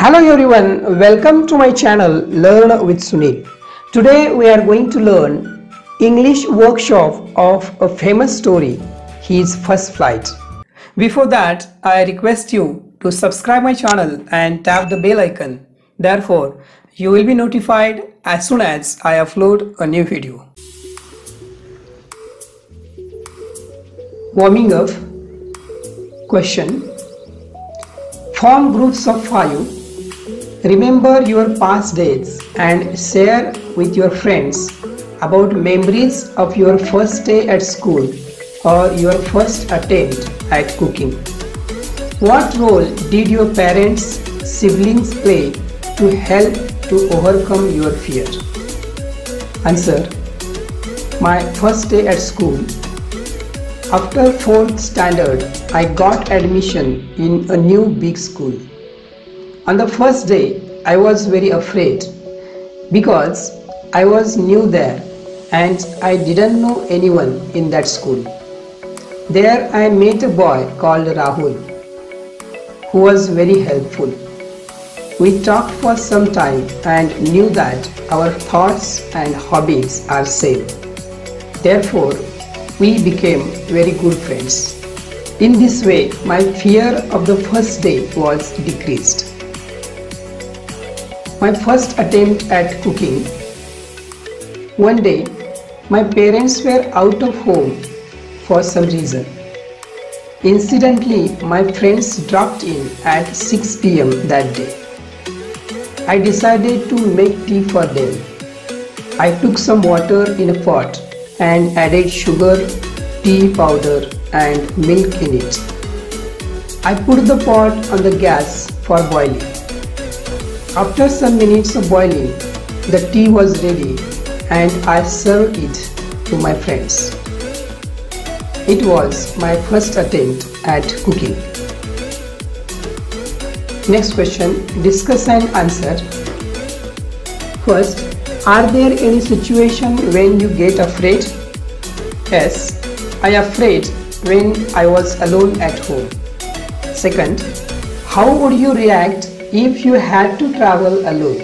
Hello everyone, welcome to my channel Learn with Sunil. Today we are going to learn English workshop of a famous story, His First Flight. Before that, I request you to subscribe my channel and tap the bell icon. Therefore, you will be notified as soon as I upload a new video. Warming up. Question. Form groups of 5. Remember your past days and share with your friends about memories of your first day at school or your first attempt at cooking. What role did your parents, siblings play to help to overcome your fear? Answer. My first day at school. After 4th standard, I got admission in a new big school. On the first day, I was very afraid because I was new there and I didn't know anyone in that school. There I met a boy called Rahul who was very helpful. We talked for some time and knew that our thoughts and hobbies are same. Therefore, we became very good friends. In this way, my fear of the first day was decreased. My first attempt at cooking. One day, my parents were out of home for some reason. Incidentally, my friends dropped in at 6 p.m. that day. I decided to make tea for them. I took some water in a pot and added sugar, tea powder and milk in it. I put the pot on the gas for boiling. After some minutes of boiling, the tea was ready and I served it to my friends. It was my first attempt at cooking. Next question, discuss and answer. First, are there any situation when you get afraid? Yes, I am afraid when I was alone at home. Second, how would you react if you had to travel alone?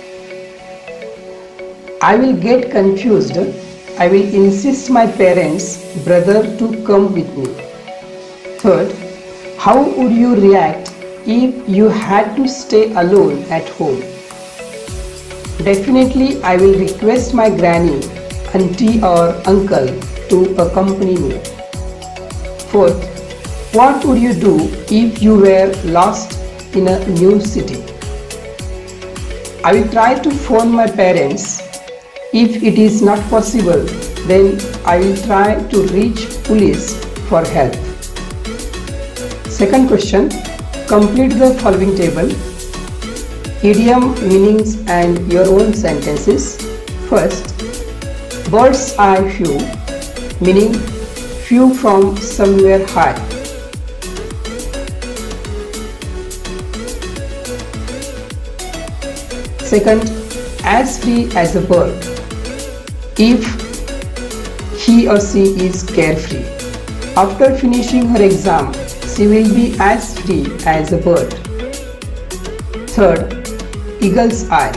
I will get confused. I will insist my parents, brother to come with me. Third, how would you react if you had to stay alone at home? Definitely I will request my granny, auntie or uncle to accompany me. Fourth, what would you do if you were lost in a new city? I will try to phone my parents. If it is not possible, then I will try to reach police for help. Second question, complete the following table. Idiom, meanings and your own sentences. First, bird's eye view, meaning view from somewhere high. Second, as free as a bird, if he or she is carefree. After finishing her exam, she will be as free as a bird. Third, eagle's eye,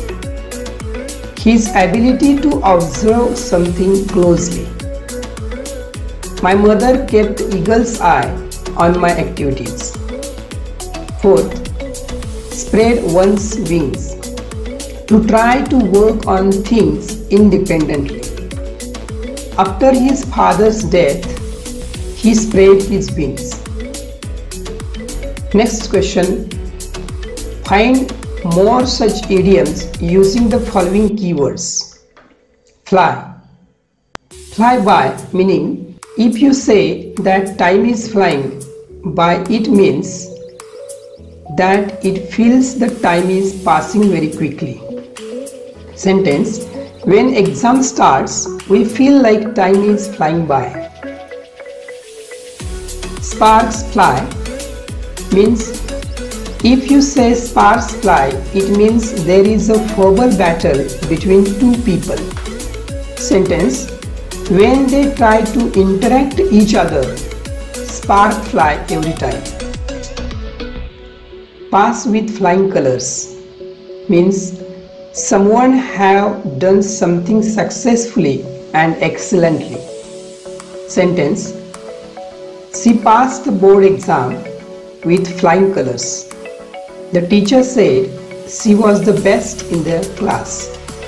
his ability to observe something closely. My mother kept eagle's eye on my activities. Fourth, spread one's wings, to try to work on things independently. After his father's death, he spread his wings. Next question, find more such idioms using the following keywords. Fly. Fly by, meaning if you say that time is flying by, it means that it feels the time is passing very quickly. Sentence, when exam starts, we feel like time is flying by. Sparks fly means if you say sparks fly, it means there is a verbal battle between two people. Sentence, when they try to interact each other, spark fly every time. pass with flying colors means someone have done something successfully and excellently. Sentence: she passed the board exam with flying colors. The teacher said she was the best in the class.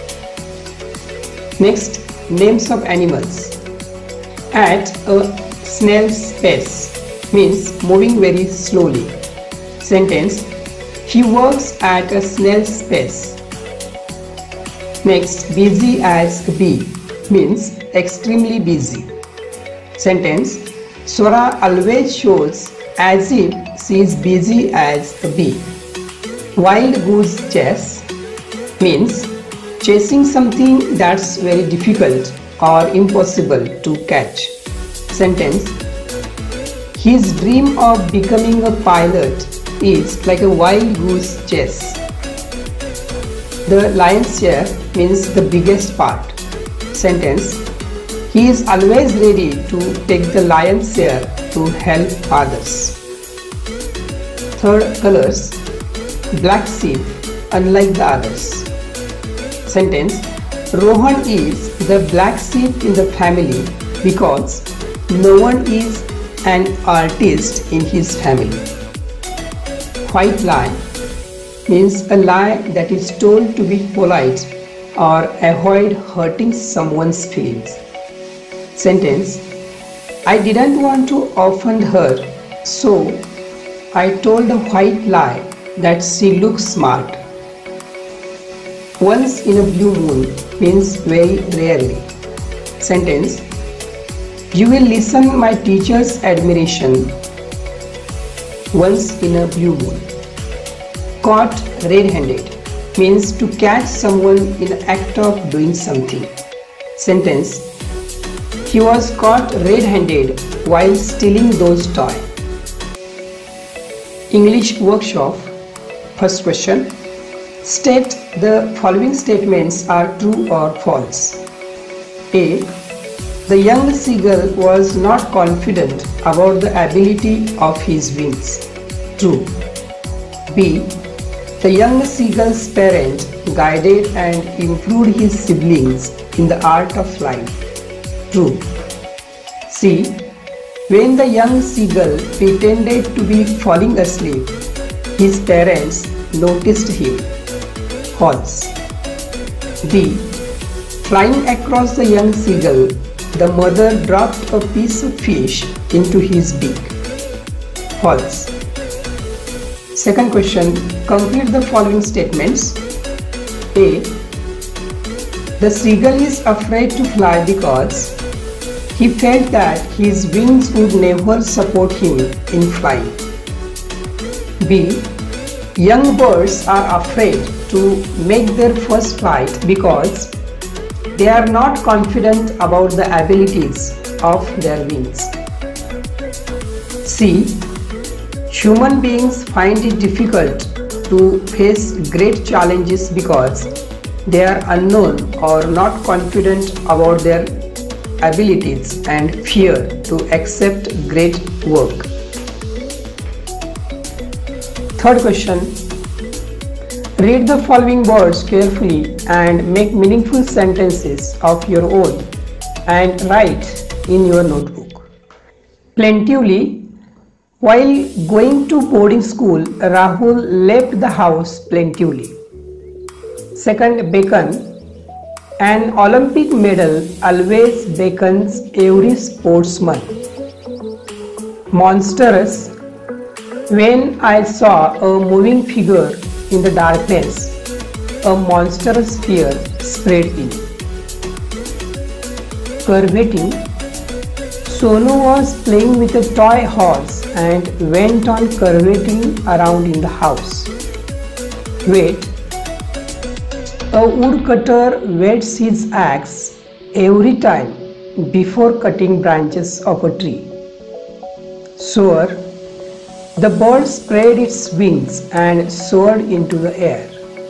Next, names of animals. At a snail's pace means moving very slowly. Sentence: he works at a snail's pace. Next, busy as a bee means extremely busy. Sentence: Swara always shows as if she is busy as a bee. Wild goose chase means chasing something that's very difficult or impossible to catch. Sentence: his dream of becoming a pilot is like a wild goose chase. The lion's share means the biggest part. Sentence: he is always ready to take the lion's share to help others. Third, colors. Black sheep, unlike the others. Sentence: Rohan is the black sheep in the family because no one is an artist in his family. White lie means a lie that is told to be polite or avoid hurting someone's feelings. Sentence: I didn't want to offend her, so I told a white lie that she looks smart. Once in a blue moon means very rarely. Sentence: you will listen my teacher's admiration. Once in a blue moon. Caught red-handed means to catch someone in the act of doing something. Sentence: he was caught red-handed while stealing those toys. English workshop. First question. State the following statements are true or false. A. The young seagull was not confident about the ability of his wings. True. B. The young seagull's parent guided and improved his siblings in the art of flying. True. C. When the young seagull pretended to be falling asleep, his parents noticed him. False. D. Flying across the young seagull, the mother dropped a piece of fish into his beak. False. Second question. Complete the following statements. A. The seagull is afraid to fly because he felt that his wings would never support him in flying. B. Young birds are afraid to make their first flight because they are not confident about the abilities of their wings. C. Human beings find it difficult to face great challenges because they are unknown or not confident about their abilities and fear to accept great work. Third question. Read the following words carefully and make meaningful sentences of your own and write in your notebook. Plentifully. While going to boarding school, Rahul left the house plentifully. Second, beckon. An Olympic medal always beckons every sportsman. Monstrous. When I saw a moving figure in the darkness, a monstrous fear spread in. Curveting. Sonu was playing with a toy horse and went on curveting around in the house. Wet. A woodcutter wets his axe every time before cutting branches of a tree. Soar. The bird spread its wings and soared into the air.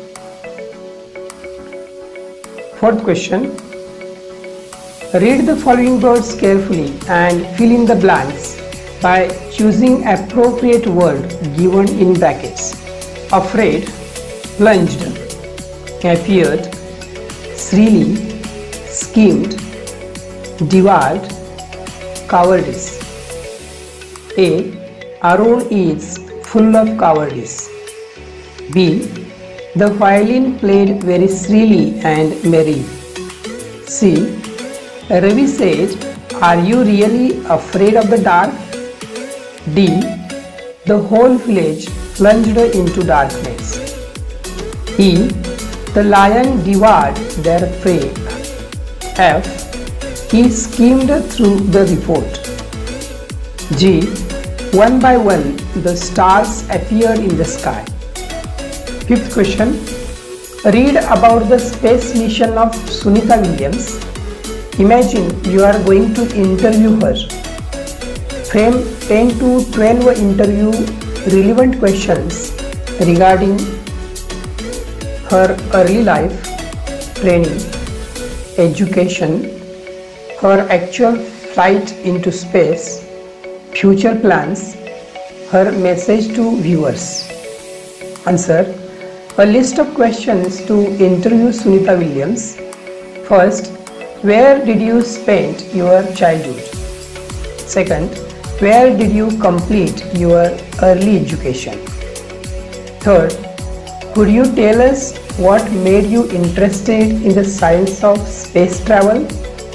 Fourth question. Read the following words carefully and fill in the blanks by choosing appropriate word given in brackets. afraid, plunged, appeared, shrilly, schemed, devoured, cowardice. A. Arun is full of cowardice. B. The violin played very shrilly and merry. C. Ravi said, "Are you really afraid of the dark?" D. The whole village plunged into darkness. E. The lion devoured their prey. F. He skimmed through the report. G. One by one, the stars appeared in the sky. Fifth question. Read about the space mission of Sunita Williams. Imagine you are going to interview her. Frame 10 to 12 interview relevant questions regarding her early life, training, education, her actual flight into space, future plans, her message to viewers. Answer. A list of questions to interview Sunita Williams. First, where did you spend your childhood? Second, where did you complete your early education? Third, could you tell us what made you interested in the science of space travel?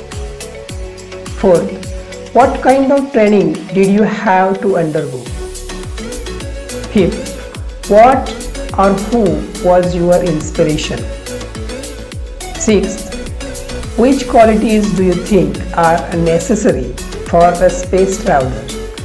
Fourth, what kind of training did you have to undergo? Fifth, what or who was your inspiration? Sixth, which qualities do you think are necessary for a space traveler?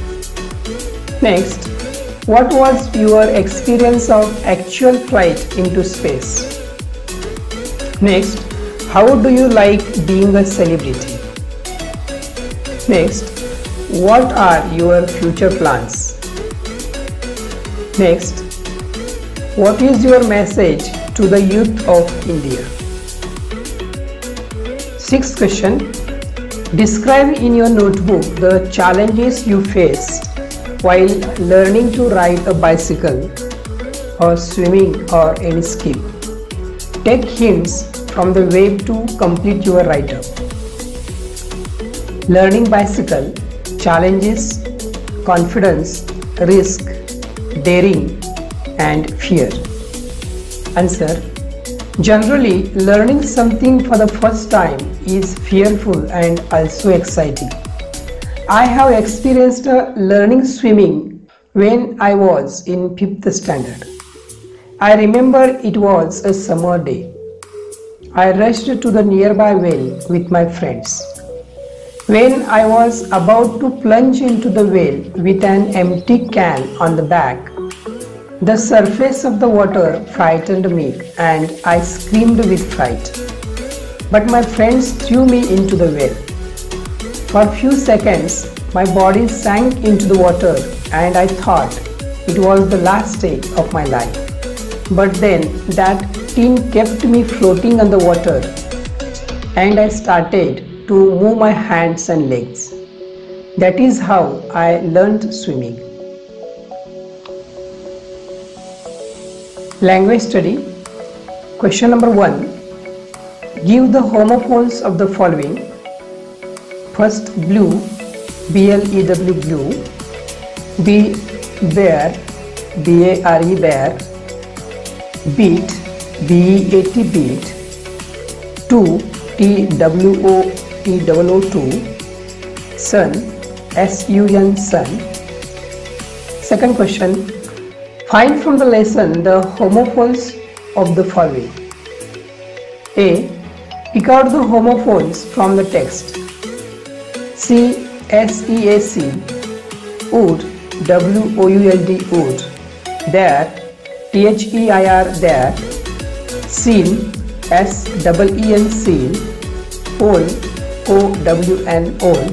Next, what was your experience of actual flight into space? Next, how do you like being a celebrity? Next, what are your future plans? Next, what is your message to the youth of India? Sixth question. Describe in your notebook the challenges you faced while learning to ride a bicycle or swimming or any skill. Take hints from the web to complete your write-up. Learning bicycle, challenges, confidence, risk, daring, and fear. Answer. Generally, learning something for the first time is fearful and also exciting. I have experienced learning swimming when I was in 5th standard. I remember it was a summer day. I rushed to the nearby well with my friends. When I was about to plunge into the well with an empty can on the back, the surface of the water frightened me and I screamed with fright. But my friends threw me into the well. For a few seconds, my body sank into the water and I thought it was the last day of my life. But then that tin kept me floating on the water and I started to move my hands and legs. That is how I learned swimming. Language study. Question number 1. Give the homophones of the following. First, blue, B-L-E-W, blue. B, bear, B-A-R-E, bear. Beat, B-E-A-T, beat. 2, T-W-O-T-O-O-2. Sun, S-U-N, sun. Second question. Find from the lesson the homophones of the following. A. Pick out the homophones from the text. C. S-E-A-C, would, W-O-U-L-D, would. There, T-H-E-I-R, there. Seen, S-E-E-N, seen. Own, O-W-N, own.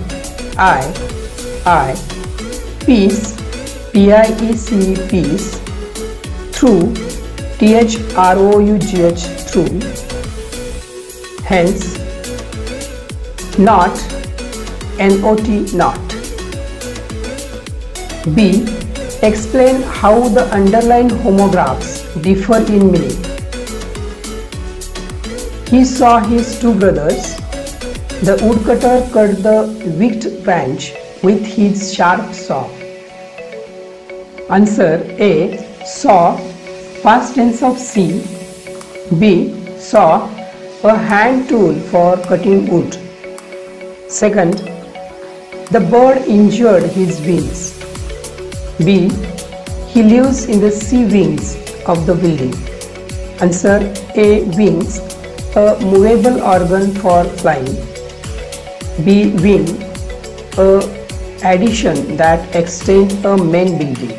I. Peace, P-I-E-C, peace. Through, T-H-R-O-U-G-H, through. Hence, not, N-O-T, not. B. Explain how the underlined homographs differ in meaning. He saw his two brothers. The woodcutter cut the wicked branch with his sharp saw. Answer A. Saw, past tense of see. B. Saw, a hand tool for cutting wood. Second, the bird injured his wings. B. He lives in the sea wings of the building. Answer A. Wings, a movable organ for flying. B. Wing, a addition that extends a main building.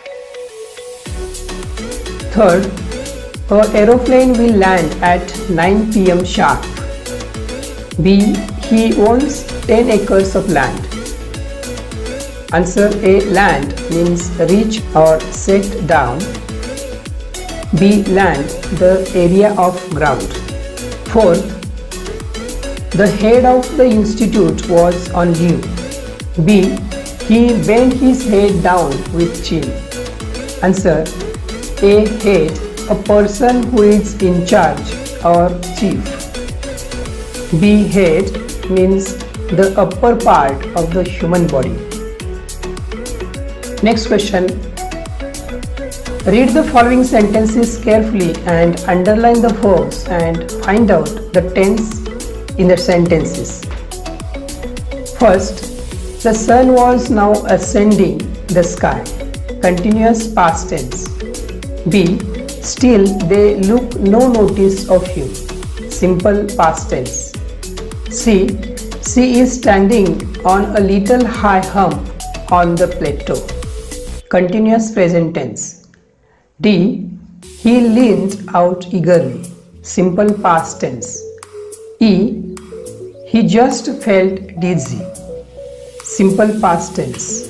Third, an aeroplane will land at 9 p.m. sharp. B. He owns 10 acres of land. Answer A. Land means reach or set down. B. Land, the area of ground. Fourth, the head of the institute was on leave. B. He bent his head down with chin. Answer A. Head, a person who is in charge or chief. B. Head means the upper part of the human body. Next question. Read the following sentences carefully and underline the verbs and find out the tense in the sentences. First, the sun was now ascending the sky. Continuous past tense. B. Still they look no notice of him. Simple past tense. C. She is standing on a little high hump on the plateau. Continuous present tense. D. He leaned out eagerly. Simple past tense. E. He just felt dizzy. Simple past tense.